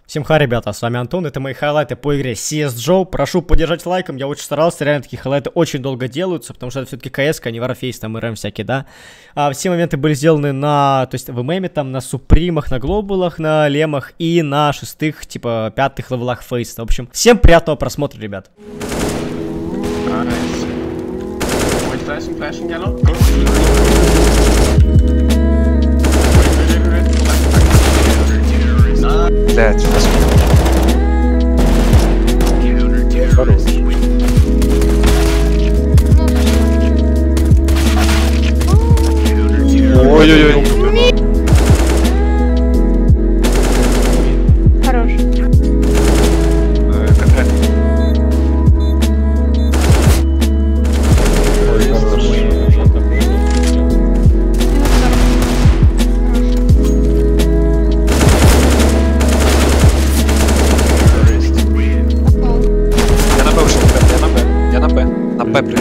Всем хай, ребята, с вами Антон, это мои хайлайты по игре CSGO. Прошу поддержать лайком, я очень старался, реально такие хайлайты очень долго делаются, потому что это все-таки CS, а не Warface, там РМ всякие, да. Все моменты были сделаны на, то есть в ММе, там на Супримах, на Глобалах, на Лемах и на 6-х, типа 5-х левелах Фейса. В общем, всем приятного просмотра, ребят. Блять, у нас... Хорош. Ой-ой-ой. Хорош. На Б прийти.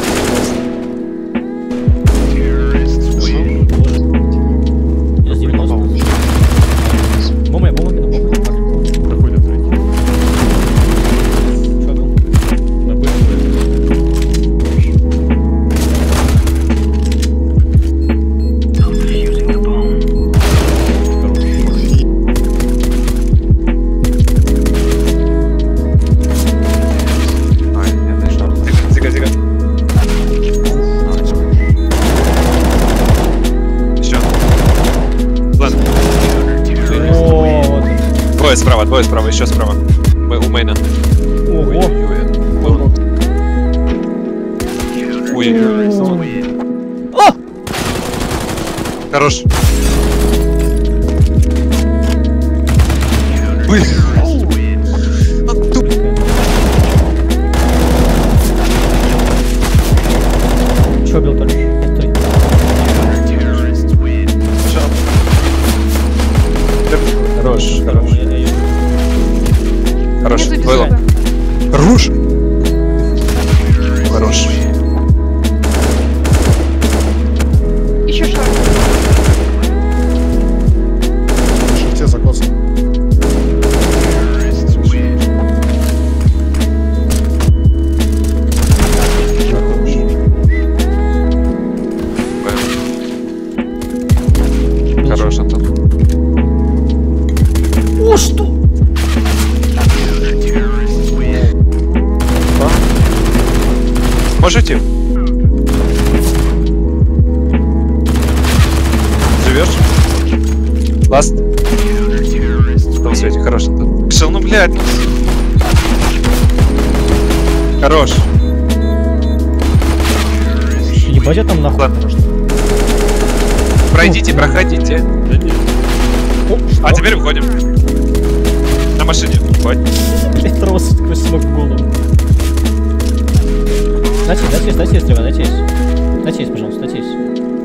Я с 90. Бомба, Проходит третий. Что был? На Б. Зига. Еще. Ладно. О, вот. Двое справа, еще справа. У мейна. Ого. Ой. О! Хорош. Блин. Че бил только? Стой. Хорош. Хорош. Между Было. беседа. Хорош. Хорош. Еще шаг. Шифте закосан. Хорош, Антон. О, что? Можете? Живешь? Ласт? В том свете, хорош, Антон. Кшел, ну блядь. Хорош. Ебать, я там нахуй. Ладно. Пройдите, проходите. Да нет. О, А теперь выходим. На машине. Ходь. блядь, трос сквозь смог в голову. Дайте есть, Трева, дайте есть, пожалуйста, дайте есть.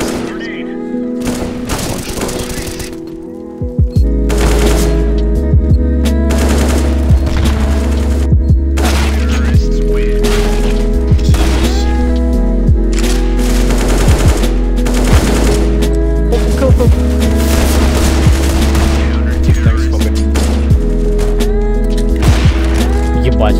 Ебать.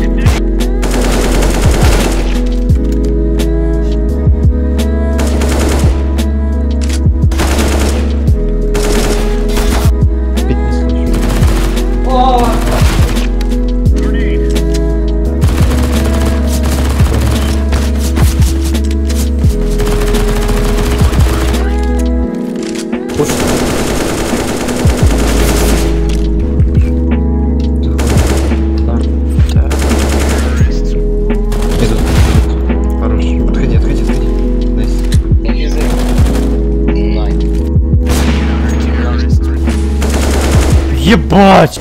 Ебать!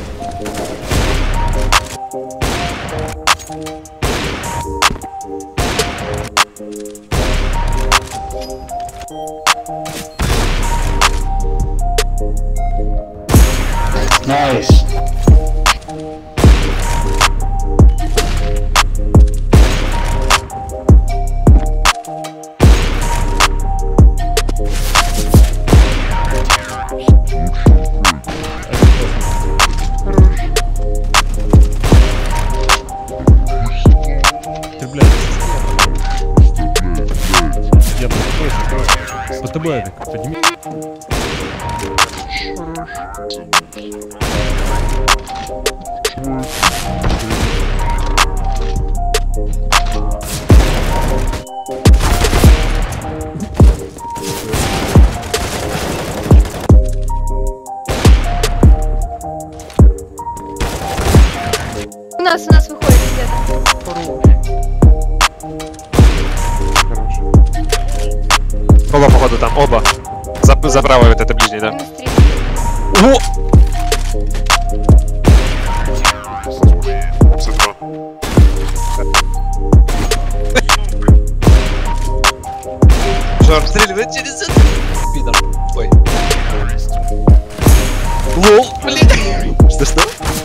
Nice. ББ, так подними. У нас выходит где-то. Оба, походу, там, оба. За правой вот это ближний, да. Минус 3. О! Что, обстреливает через это? Пидор. Ой. Лол, блин. Что?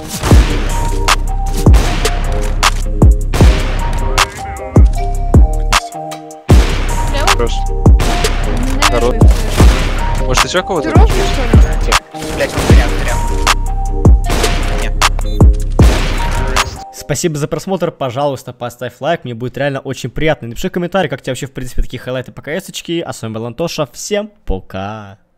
Прямо? Хорош. На Народ. левый флеш. Может, еще кого-то? Ты ровно, что ли? Блять, он прям. Спасибо за просмотр, пожалуйста, поставь лайк, мне будет реально очень приятно. Напиши комментарий, как тебе вообще, в принципе, такие хайлайты по КС-очке. А с вами был Антоша, всем пока.